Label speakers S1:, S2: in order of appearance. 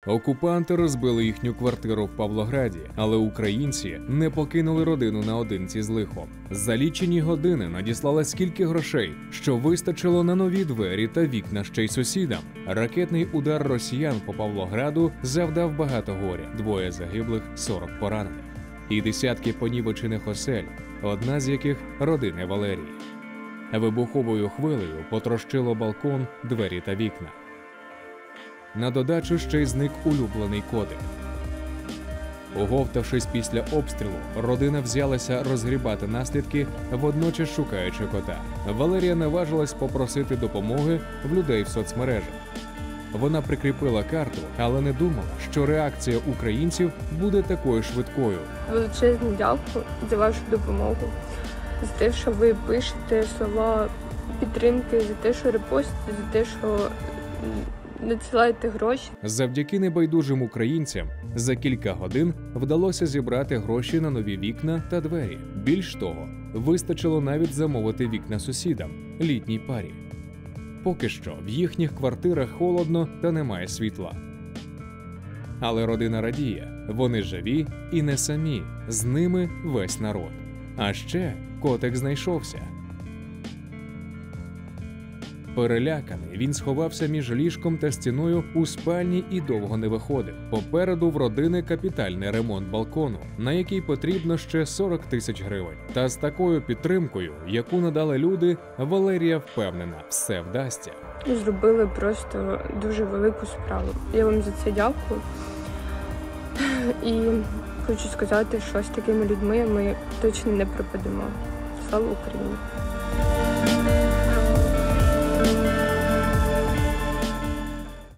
S1: Окупанти розбили їхню квартиру в Павлограді, але українці не покинули родину наодинці з лихом. За лічені години надіслали скільки грошей, що вистачило на нові двері та вікна ще й сусідам. Ракетний удар росіян по Павлограду завдав багато горя. 2 загиблих, 40 поранених. І десятки понівечених осель, одна з яких – родини Валерії. Вибуховою хвилею потрощило балкон, двері та вікна. На додачу ще й зник улюблений котик. Оговтавшись після обстрілу, родина взялася розгрібати наслідки, водночас шукаючи кота. Валерія наважилась попросити допомоги в людей в соцмережах. Вона прикріпила карту, але не думала, що реакція українців буде такою швидкою.
S2: Величезне дякую за вашу допомогу, за те, що ви пишете слова підтримки, за те, що репостите, за те, що надсилаєте гроші.
S1: Завдяки небайдужим українцям за кілька годин вдалося зібрати гроші на нові вікна та двері. Більш того, вистачило навіть замовити вікна сусідам, літній парі. Поки що в їхніх квартирах холодно та немає світла. Але родина радіє, вони живі і не самі, з ними весь народ. А ще котик знайшовся. Переляканий, він сховався між ліжком та стіною у спальні і довго не виходив. Попереду в родини капітальний ремонт балкону, на який потрібно ще 40 тисяч гривень. Та з такою підтримкою, яку надали люди, Валерія впевнена, все вдасться.
S2: Зробили просто дуже велику справу. Я вам за це дякую. І хочу сказати, що з такими людьми ми точно не пропадемо. Слава Україні!